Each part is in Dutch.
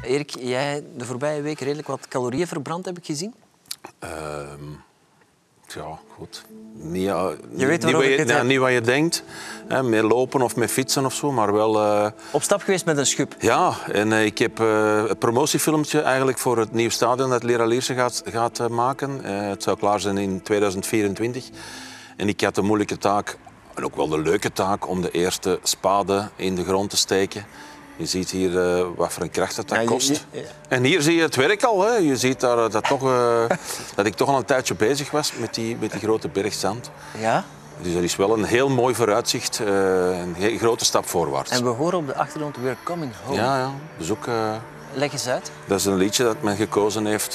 Erik, jij de voorbije week redelijk wat calorieën verbrand, heb ik gezien. Ja, goed. Je weet waarover ik het heb. Niet wat je denkt. Meer lopen of meer fietsen of zo, maar wel... Op stap geweest met een schub. Ja, en ik heb het promotiefilmpje eigenlijk voor het nieuwe stadion dat Lira Lierse gaat maken. Het zou klaar zijn in 2024. En ik had de moeilijke taak, en ook wel de leuke taak, om de eerste spade in de grond te steken. Je ziet hier wat voor een kracht dat kost. En hier zie je het werk al. Hè. Je ziet daar, dat ik toch al een tijdje bezig was met die grote berg zand. Ja? Dus dat is wel een heel mooi vooruitzicht, een grote stap voorwaarts. En we horen op de achtergrond We're Coming Home. Ja. Dus ook, leg eens uit. dat is een liedje dat men gekozen heeft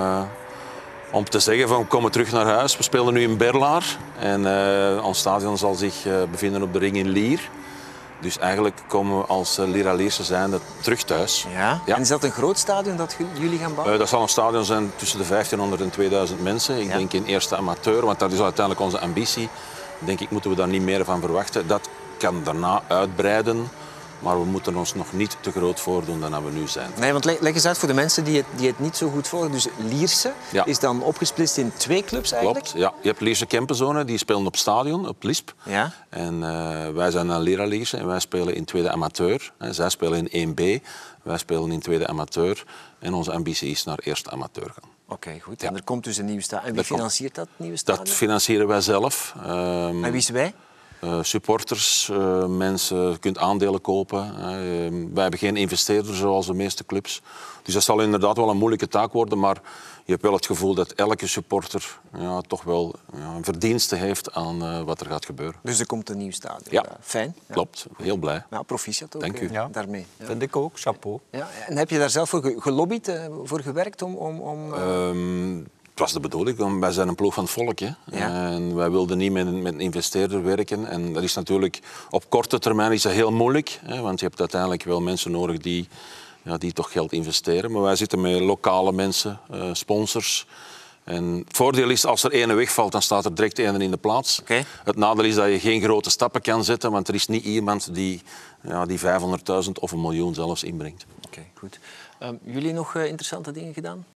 om te zeggen van komen terug naar huis. We spelen nu in Berlaar en ons stadion zal zich bevinden op de ring in Lier. Dus eigenlijk komen we als Lira Lierse zijnde terug thuis. Ja? En is dat een groot stadion dat jullie gaan bouwen? Dat zal een stadion zijn tussen de 1500 en 2000 mensen. Ik denk in eerste amateur, want dat is uiteindelijk onze ambitie. Denk ik moeten we daar niet meer van verwachten. Dat kan daarna uitbreiden, maar we moeten ons nog niet te groot voordoen dan we nu zijn. Nee, want leg eens uit voor de mensen die het niet zo goed volgen. Dus Lierse is dan opgesplitst in 2 clubs eigenlijk? Klopt, ja. Je hebt Lierse Kempenzone, die spelen op stadion, op Lisp. Ja. En wij zijn dan Lira Lierse en wij spelen in tweede amateur. Zij spelen in 1B, wij spelen in tweede amateur. En onze ambitie is naar eerste amateur gaan. Oké, goed. Ja. En er komt dus een nieuw stadion. En wie financiert dat nieuwe stadion? Dat financieren wij zelf. En wie is wij? Supporters, mensen, je kunt aandelen kopen. Wij hebben geen investeerders zoals de meeste clubs. Dus dat zal inderdaad wel een moeilijke taak worden, maar je hebt wel het gevoel dat elke supporter toch wel een verdienste heeft aan wat er gaat gebeuren. Dus er komt een nieuw stadion. Ja, fijn. Ja. Klopt. Heel blij. Ja, proficiat ook. Dank u. Daarmee. Ja. Vind ik ook. Chapeau. Ja. En heb je daar zelf voor gelobbyd, voor gewerkt om... Het was de bedoeling, wij zijn een ploeg van het volk. Hè? Ja. En wij wilden niet met een investeerder werken. En dat is natuurlijk op korte termijn is dat heel moeilijk. Hè? Want je hebt uiteindelijk wel mensen nodig die toch geld investeren. Maar wij zitten met lokale mensen, sponsors. En het voordeel is, als er ene wegvalt, dan staat er direct ene in de plaats. Okay. Het nadeel is dat je geen grote stappen kan zetten, want er is niet iemand die 500.000 of 1 miljoen zelfs inbrengt. Oké, goed. Jullie nog interessante dingen gedaan?